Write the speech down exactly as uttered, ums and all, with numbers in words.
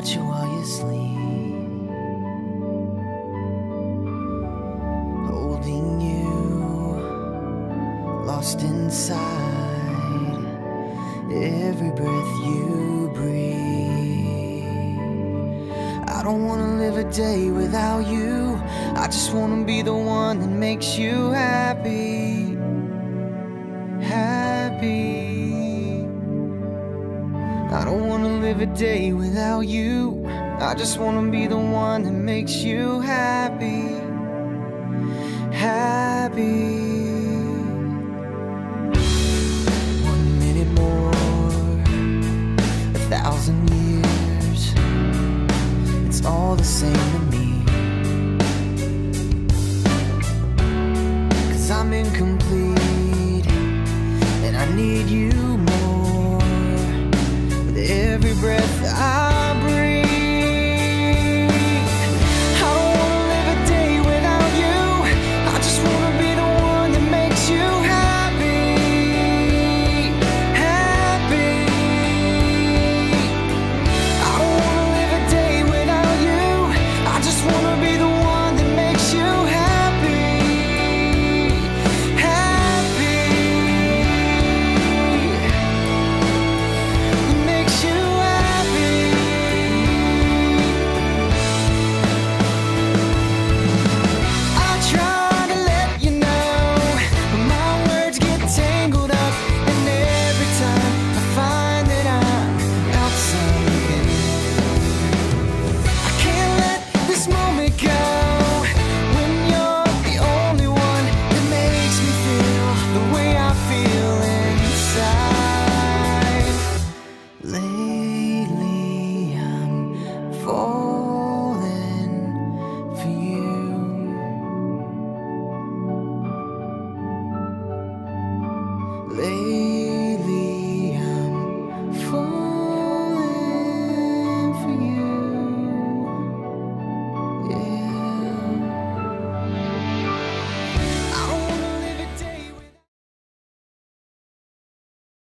watch you while you sleep, holding you, lost inside every breath you breathe. I don't wanna live a day without you. I just wanna be the one that makes you happy, happy. I don't wanna live a day without you. I just wanna be the one that makes you happy, happy. One minute more, a thousand years, it's all the same to me. 'Cause I'm incomplete and I need you